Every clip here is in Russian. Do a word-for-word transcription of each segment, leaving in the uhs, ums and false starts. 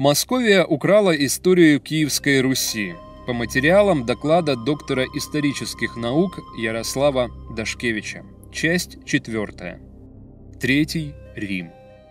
Московия украла историю Киевской Руси по материалам доклада доктора исторических наук Ярослава Дашкевича. Часть четвертая. Третий Рим.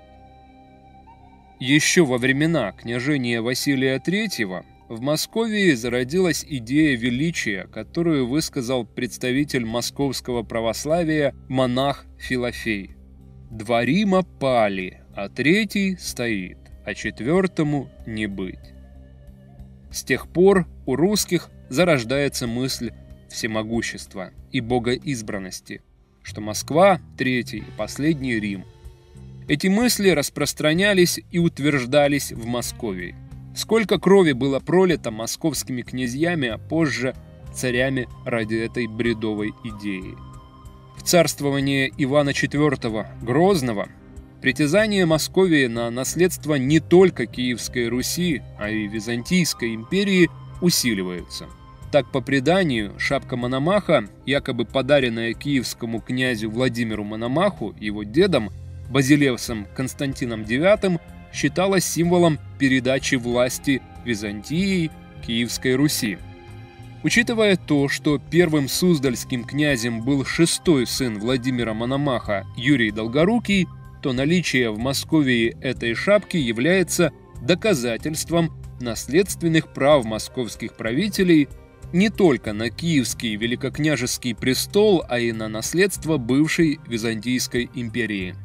Еще во времена княжения Василия третьего в Московии зародилась идея величия, которую высказал представитель московского православия монах Филофей. «Два Рима пали, а третий стоит, а четвертому не быть». С тех пор у русских зарождается мысль всемогущества и богоизбранности, что Москва – третий и последний Рим. Эти мысли распространялись и утверждались в Московии. Сколько крови было пролито московскими князьями, а позже царями ради этой бредовой идеи. В царствование Ивана четвёртого Грозного притязания Московии на наследство не только Киевской Руси, а и Византийской империи усиливаются. Так, по преданию, шапка Мономаха, якобы подаренная киевскому князю Владимиру Мономаху, его дедом, базилевсом Константином девятым, считалась символом передачи власти Византии Киевской Руси. Учитывая то, что первым суздальским князем был шестой сын Владимира Мономаха Юрий Долгорукий, то наличие в Московии этой шапки является доказательством наследственных прав московских правителей не только на киевский великокняжеский престол, а и на наследство бывшей Византийской империи.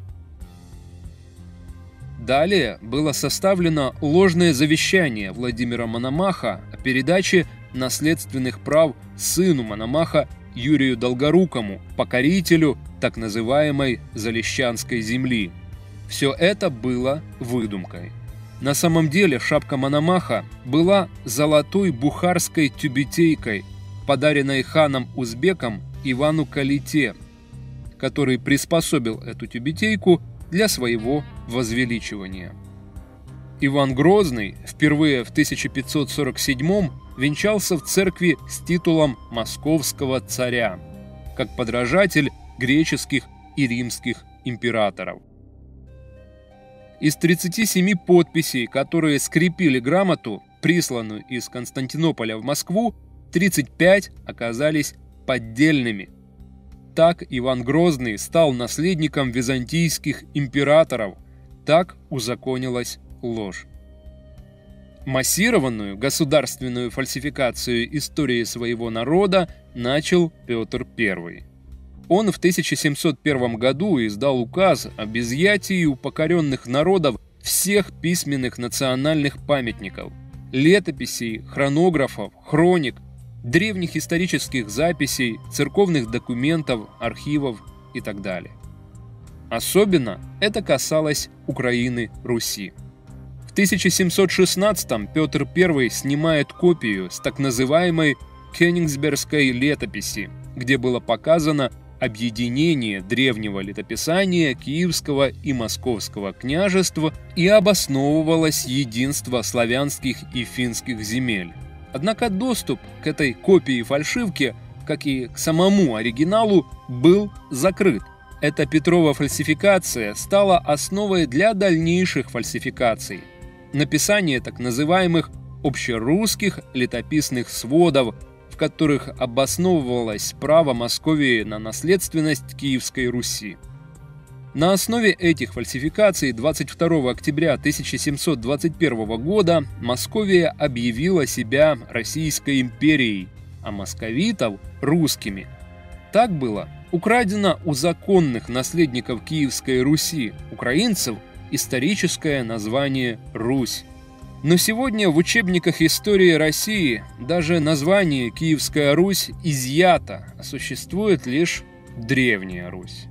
Далее было составлено ложное завещание Владимира Мономаха о передаче наследственных прав сыну Мономаха Юрию Долгорукому, покорителю так называемой Залещанской земли. Все это было выдумкой. На самом деле шапка Мономаха была золотой бухарской тюбетейкой, подаренной ханом-узбеком Ивану Калите, который приспособил эту тюбетейку для своего возвеличивания. Иван Грозный впервые в тысяча пятьсот сорок седьмом венчался в церкви с титулом московского царя, как подражатель греческих и римских императоров. Из тридцати семи подписей, которые скрепили грамоту, присланную из Константинополя в Москву, тридцать пять оказались поддельными. Так Иван Грозный стал наследником византийских императоров, так узаконилась ложь. Массированную государственную фальсификацию истории своего народа начал Петр Первый. Он в тысяча семьсот первом году издал указ об изъятии у покоренных народов всех письменных национальных памятников, летописей, хронографов, хроник, древних исторических записей, церковных документов, архивов и так далее. Особенно это касалось Украины, Руси. В тысяча семьсот шестнадцатом Петр Первый снимает копию с так называемой Кёнигсбергской летописи, где было показано объединение древнего летописания Киевского и Московского княжества и обосновывалось единство славянских и финских земель. Однако доступ к этой копии фальшивки, как и к самому оригиналу, был закрыт. Эта Петрова фальсификация стала основой для дальнейших фальсификаций. Написание так называемых общерусских летописных сводов, в которых обосновывалось право Московии на наследственность Киевской Руси. На основе этих фальсификаций двадцать второго октября тысяча семьсот двадцать первого года Московия объявила себя Российской империей, а московитов – русскими. Так было украдено у законных наследников Киевской Руси, украинцев, историческое название «Русь». Но сегодня в учебниках истории России даже название «Киевская Русь» изъято, а существует лишь «Древняя Русь».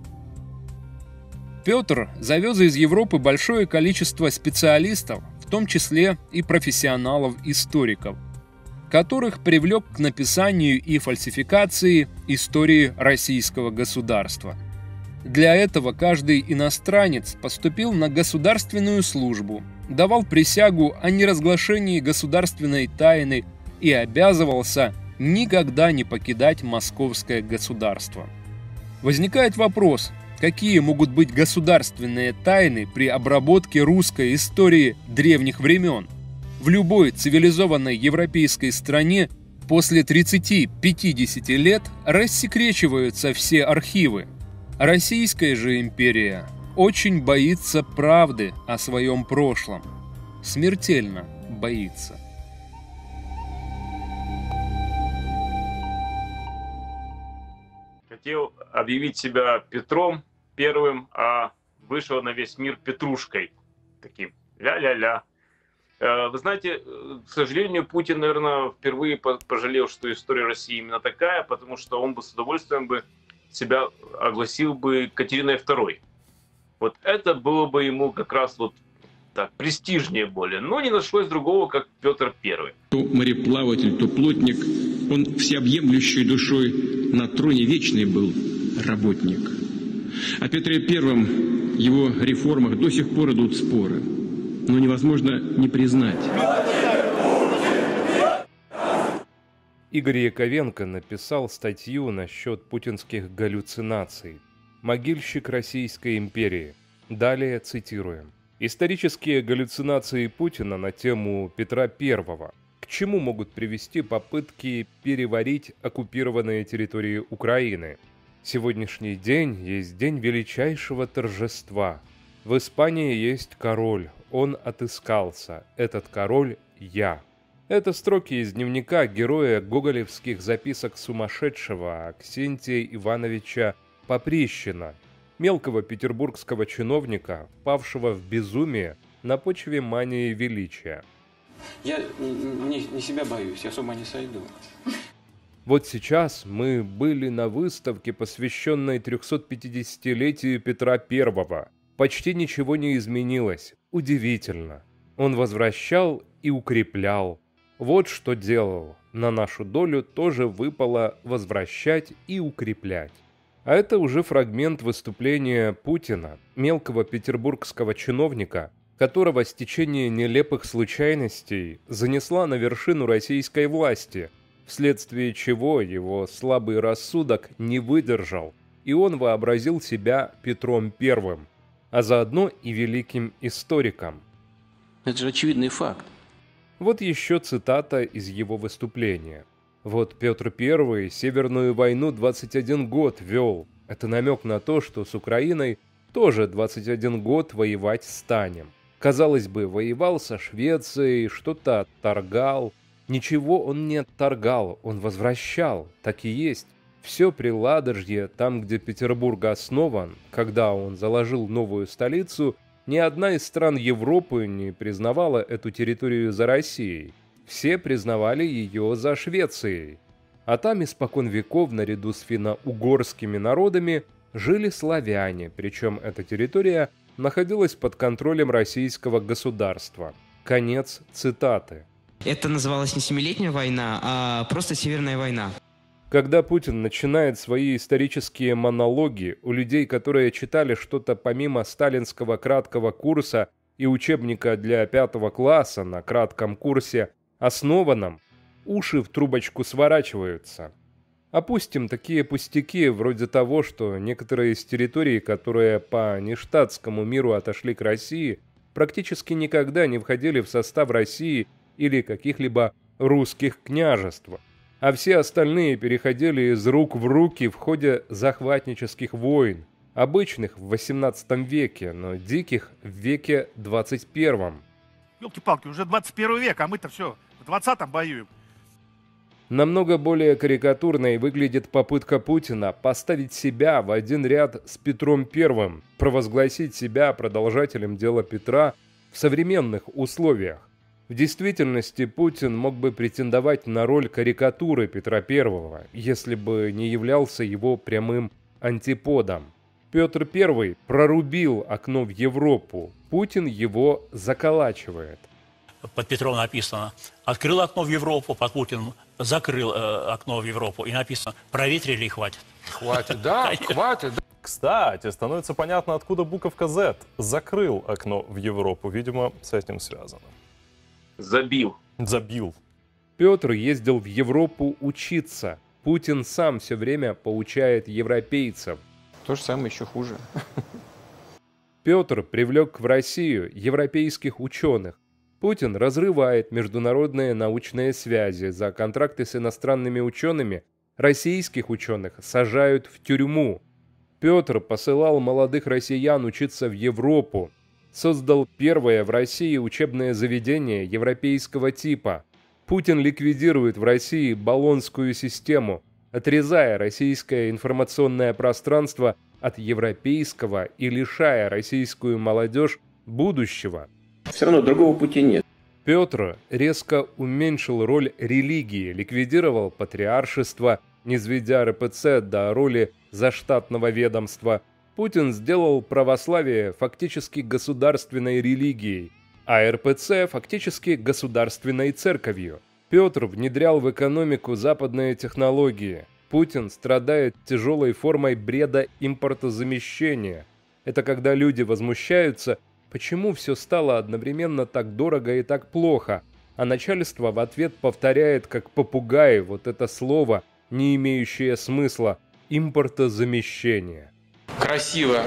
Петр завез из Европы большое количество специалистов, в том числе и профессионалов-историков, которых привлек к написанию и фальсификации истории российского государства. Для этого каждый иностранец поступил на государственную службу, давал присягу о неразглашении государственной тайны и обязывался никогда не покидать московское государство. Возникает вопрос, какие могут быть государственные тайны при обработке русской истории древних времен? В любой цивилизованной европейской стране после тридцати-пятидесяти лет рассекречиваются все архивы. Российская же империя очень боится правды о своем прошлом. Смертельно боится. Хотел объявить себя Петром Первым, а вышел на весь мир Петрушкой. Таким ля-ля-ля. Вы знаете, к сожалению, Путин, наверное, впервые пожалел, что история России именно такая, потому что он бы с удовольствием бы себя огласил бы Катериной Второй. Вот это было бы ему как раз вот так, престижнее более. Но не нашлось другого, как Петр Первый. То мореплаватель, то плотник, он всеобъемлющей душой на троне вечный был работник. О Петре Первом, его реформах до сих пор идут споры. Но невозможно не признать. Игорь Яковенко написал статью насчет путинских галлюцинаций. «Могильщик Российской империи». Далее цитируем. Исторические галлюцинации Путина на тему Петра Первого. К чему могут привести попытки переварить оккупированные территории Украины? Сегодняшний день есть день величайшего торжества. В Испании есть король, он отыскался. Этот король – я. Это строки из дневника героя гоголевских записок сумасшедшего Аксентия Ивановича Поприщина, мелкого петербургского чиновника, впавшего в безумие на почве мании величия. Я не, не себя боюсь, я с ума не сойду. Вот сейчас мы были на выставке, посвященной трехсотпятидесятилетию Петра Первого. Почти ничего не изменилось. Удивительно. Он возвращал и укреплял. Вот что делал. На нашу долю тоже выпало возвращать и укреплять. А это уже фрагмент выступления Путина, мелкого петербургского чиновника, которого стечение нелепых случайностей занесла на вершину российской власти, вследствие чего его слабый рассудок не выдержал, и он вообразил себя Петром Первым, а заодно и великим историком. Это же очевидный факт. Вот еще цитата из его выступления. Вот Петр Первый Северную войну двадцать один год вел. Это намек на то, что с Украиной тоже двадцать один год воевать станем. Казалось бы, воевал со Швецией, что-то отторгал. Ничего он не отторгал, он возвращал, так и есть. Все Приладожье, там, где Петербург основан, когда он заложил новую столицу, ни одна из стран Европы не признавала эту территорию за Россией. Все признавали ее за Швецией. А там испокон веков наряду с финно-угорскими народами жили славяне, причем эта территория находилась под контролем российского государства. Конец цитаты. Это называлось не Семилетняя война, а просто Северная война. Когда Путин начинает свои исторические монологи, у людей, которые читали что-то помимо сталинского краткого курса и учебника для пятого класса на кратком курсе основанном, уши в трубочку сворачиваются. Опустим такие пустяки, вроде того, что некоторые из территорий, которые по нештатскому миру отошли к России, практически никогда не входили в состав России или каких-либо русских княжеств, а все остальные переходили из рук в руки в ходе захватнических войн, обычных в восемнадцатом веке, но диких в веке двадцать первом. Ёлки-палки, уже двадцать первый век, а мы-то все в двадцатом воюем. Намного более карикатурной выглядит попытка Путина поставить себя в один ряд с Петром Первым, провозгласить себя продолжателем дела Петра в современных условиях. В действительности Путин мог бы претендовать на роль карикатуры Петра Первого, если бы не являлся его прямым антиподом. Петр Первый прорубил окно в Европу, Путин его заколачивает. Под Петром написано «Открыл окно в Европу», под Путиным закрыл э, окно в Европу, и написано «Проветрили и хватит». Хватит, да, хватит. Кстати, становится понятно, откуда буковка Z. Закрыл окно в Европу, видимо, с этим связано. Забил. Забил. Петр ездил в Европу учиться. Путин сам все время поучает европейцев. То же самое, еще хуже. Петр привлек в Россию европейских ученых. Путин разрывает международные научные связи. За контракты с иностранными учеными российских ученых сажают в тюрьму. Петр посылал молодых россиян учиться в Европу. Создал первое в России учебное заведение европейского типа. Путин ликвидирует в России Болонскую систему, отрезая российское информационное пространство от европейского и лишая российскую молодежь будущего. Все равно другого пути нет. Петр резко уменьшил роль религии, ликвидировал патриаршество, низведя эр пэ цэ до роли заштатного ведомства. Путин сделал православие фактически государственной религией, а эр пэ цэ фактически государственной церковью. Петр внедрял в экономику западные технологии. Путин страдает тяжелой формой бреда импортозамещения. Это когда люди возмущаются, почему все стало одновременно так дорого и так плохо, а начальство в ответ повторяет как попугай вот это слово, не имеющее смысла – импортозамещение. Красиво.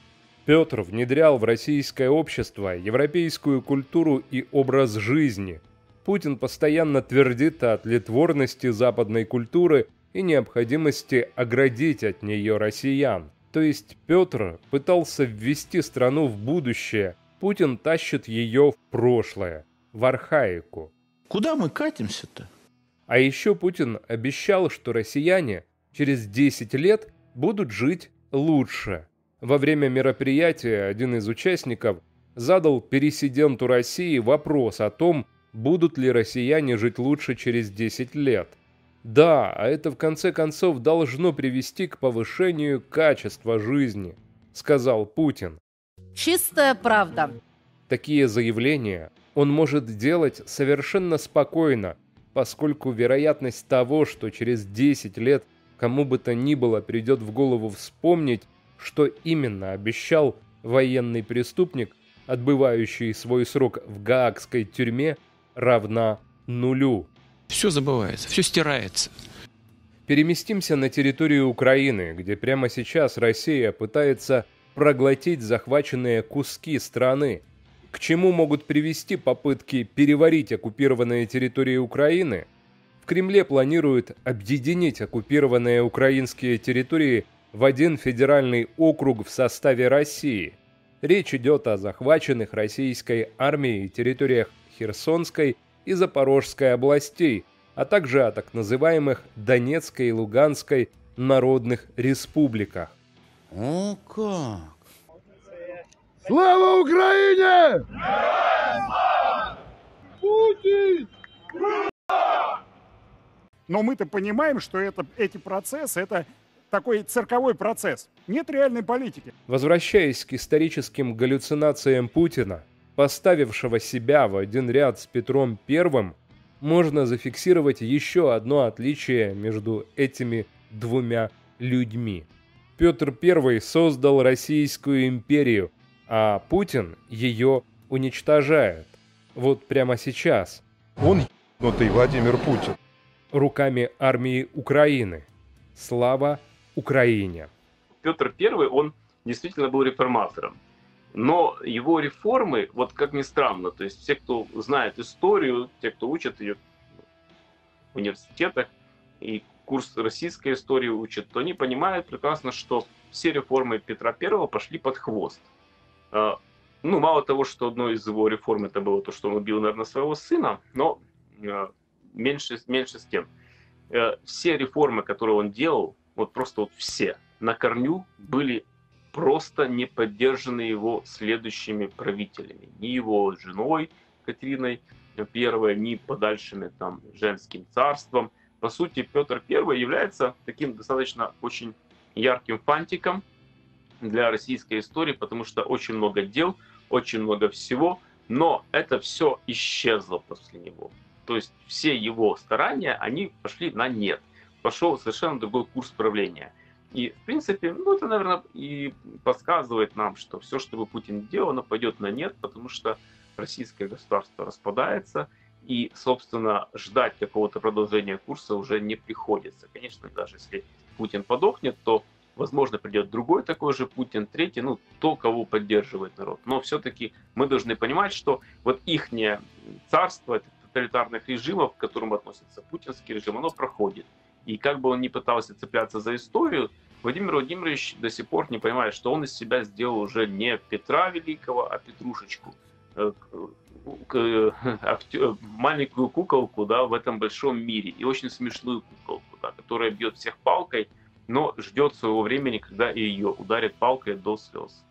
Петр внедрял в российское общество европейскую культуру и образ жизни. Путин постоянно твердит о тлетворности западной культуры и необходимости оградить от нее россиян. То есть Петр пытался ввести страну в будущее, Путин тащит ее в прошлое, в архаику. Куда мы катимся-то? А еще Путин обещал, что россияне через десять лет будут жить лучше. Во время мероприятия один из участников задал пересиденту России вопрос о том, будут ли россияне жить лучше через десять лет. Да, а это в конце концов должно привести к повышению качества жизни, сказал Путин. Чистая правда. Такие заявления он может делать совершенно спокойно, поскольку вероятность того, что через десять лет кому бы то ни было придет в голову вспомнить, что именно обещал военный преступник, отбывающий свой срок в гаагской тюрьме, равна нулю. Все забывается, все стирается. Переместимся на территорию Украины, где прямо сейчас Россия пытается проглотить захваченные куски страны. К чему могут привести попытки переварить оккупированные территории Украины? В Кремле планируют объединить оккупированные украинские территории в один федеральный округ в составе России. Речь идет о захваченных российской армией территориях Херсонской и Запорожской областей, а также о так называемых Донецкой и Луганской народных республиках. О как! Слава Украине! Путин! Но мы-то понимаем, что это, эти процессы, это такой цирковой процесс. Нет реальной политики. Возвращаясь к историческим галлюцинациям Путина, поставившего себя в один ряд с Петром Первым, можно зафиксировать еще одно отличие между этими двумя людьми. Петр Первый создал Российскую империю, а Путин ее уничтожает. Вот прямо сейчас. Он ебнутый Владимир Путин. Руками армии Украины. Слава Украине! Петр Первый, он действительно был реформатором. Но его реформы, вот как ни странно, то есть все, кто знает историю, те, кто учат ее в университетах и курс российской истории учат, то они понимают прекрасно, что все реформы Петра Первого пошли под хвост. Ну, мало того, что одной из его реформ это было то, что он убил, наверное, своего сына, но меньше, меньше с тем. Все реформы, которые он делал, вот просто вот все, на корню были просто не поддержаны его следующими правителями. Ни его женой Катериной Первой, ни подальшими там женским царством. По сути, Петр Первый является таким достаточно очень ярким фантиком для российской истории, потому что очень много дел, очень много всего, но это все исчезло после него. То есть все его старания, они пошли на нет. Пошел совершенно другой курс правления. И, в принципе, ну, это, наверное, и подсказывает нам, что все, что бы Путин делал, оно пойдет на нет, потому что российское государство распадается, и, собственно, ждать какого-то продолжения курса уже не приходится. Конечно, даже если Путин подохнет, то Возможно, придет другой такой же Путин, третий, ну, то, кого поддерживает народ. Но все-таки мы должны понимать, что вот ихнее царство тоталитарных режимов, к которым относится путинский режим, оно проходит. И как бы он ни пытался цепляться за историю, Владимир Владимирович до сих пор не понимает, что он из себя сделал уже не Петра Великого, а Петрушечку. Маленькую куколку, да, в этом большом мире. И очень смешную куколку, да, которая бьет всех палкой, но ждет своего времени, когда и ее ударят палкой до слез.